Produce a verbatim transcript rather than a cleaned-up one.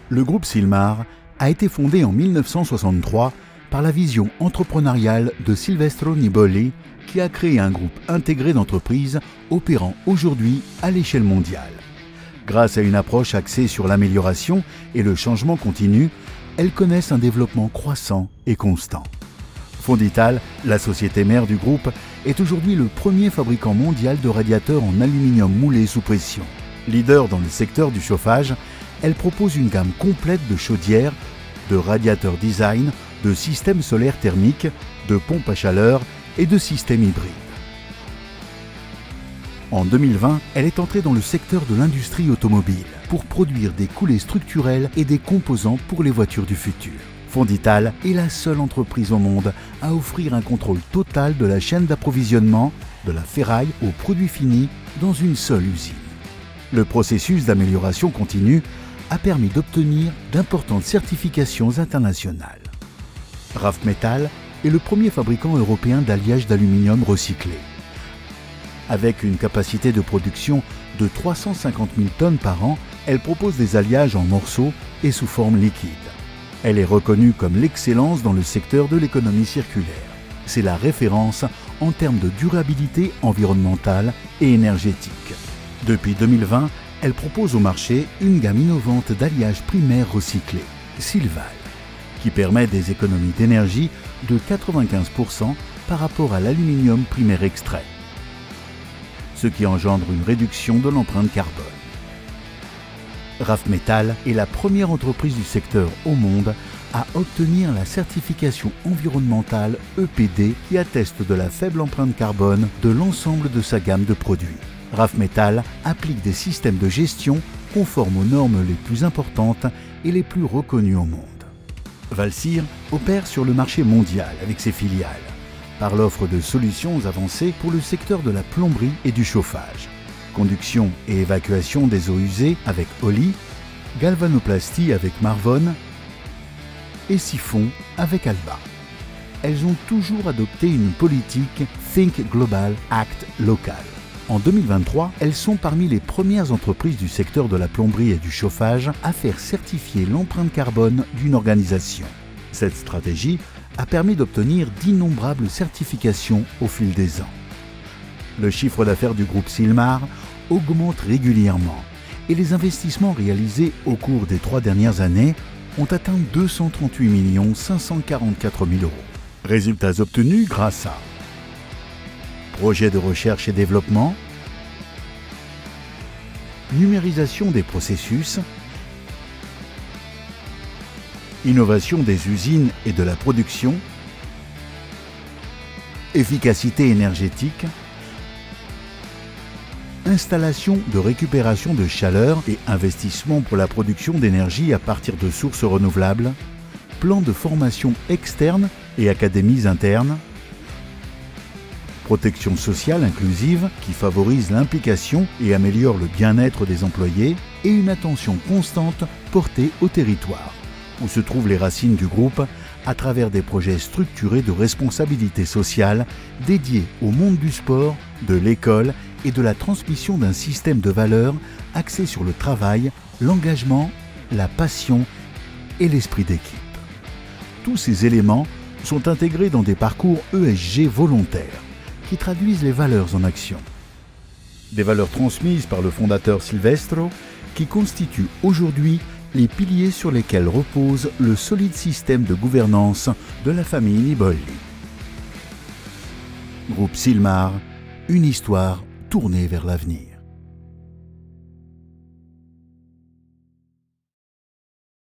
Le groupe Silmar a été fondé en mille neuf cent soixante-trois par la vision entrepreneuriale de Silvestro Nibolli, qui a créé un groupe intégré d'entreprises opérant aujourd'hui à l'échelle mondiale. Grâce à une approche axée sur l'amélioration et le changement continu, elles connaissent un développement croissant et constant. Fondital, la société mère du groupe, est aujourd'hui le premier fabricant mondial de radiateurs en aluminium moulé sous pression. Leader dans le secteur du chauffage, elle propose une gamme complète de chaudières, de radiateurs design, de systèmes solaires thermiques, de pompes à chaleur et de systèmes hybrides. En deux mille vingt, elle est entrée dans le secteur de l'industrie automobile pour produire des coulées structurelles et des composants pour les voitures du futur. Fondital est la seule entreprise au monde à offrir un contrôle total de la chaîne d'approvisionnement, de la ferraille aux produits finis, dans une seule usine. Le processus d'amélioration continue a permis d'obtenir d'importantes certifications internationales. Rafmetal est le premier fabricant européen d'alliage d'aluminium recyclé. Avec une capacité de production de trois cent cinquante mille tonnes par an, elle propose des alliages en morceaux et sous forme liquide. Elle est reconnue comme l'excellence dans le secteur de l'économie circulaire. C'est la référence en termes de durabilité environnementale et énergétique. Depuis deux mille vingt, elle propose au marché une gamme innovante d'alliages primaires recyclés, Silval, qui permet des économies d'énergie de quatre-vingt-quinze pour cent par rapport à l'aluminium primaire extrait, ce qui engendre une réduction de l'empreinte carbone. Rafmetal est la première entreprise du secteur au monde à obtenir la certification environnementale E P D qui atteste de la faible empreinte carbone de l'ensemble de sa gamme de produits. Rafmetal applique des systèmes de gestion conformes aux normes les plus importantes et les plus reconnues au monde. Valsir opère sur le marché mondial avec ses filiales, par l'offre de solutions avancées pour le secteur de la plomberie et du chauffage, conduction et évacuation des eaux usées avec Oli, galvanoplastie avec Marvon et siphon avec Alba. Elles ont toujours adopté une politique Think Global, Act Local. En deux mille vingt-trois, elles sont parmi les premières entreprises du secteur de la plomberie et du chauffage à faire certifier l'empreinte carbone d'une organisation. Cette stratégie a permis d'obtenir d'innombrables certifications au fil des ans. Le chiffre d'affaires du groupe Silmar augmente régulièrement et les investissements réalisés au cours des trois dernières années ont atteint deux cent trente-huit millions cinq cent quarante-quatre mille euros. Résultats obtenus grâce à projets de recherche et développement, numérisation des processus, innovation des usines et de la production, efficacité énergétique, installation de récupération de chaleur et investissement pour la production d'énergie à partir de sources renouvelables, plan de formation externe et académies internes, protection sociale inclusive qui favorise l'implication et améliore le bien-être des employés et une attention constante portée au territoire, où se trouvent les racines du groupe à travers des projets structurés de responsabilité sociale dédiés au monde du sport, de l'école et de la transmission d'un système de valeurs axé sur le travail, l'engagement, la passion et l'esprit d'équipe. Tous ces éléments sont intégrés dans des parcours E S G volontaires qui traduisent les valeurs en action. Des valeurs transmises par le fondateur Silvestro qui constituent aujourd'hui les piliers sur lesquels repose le solide système de gouvernance de la famille Nibolli. Groupe Silmar, une histoire tournée vers l'avenir.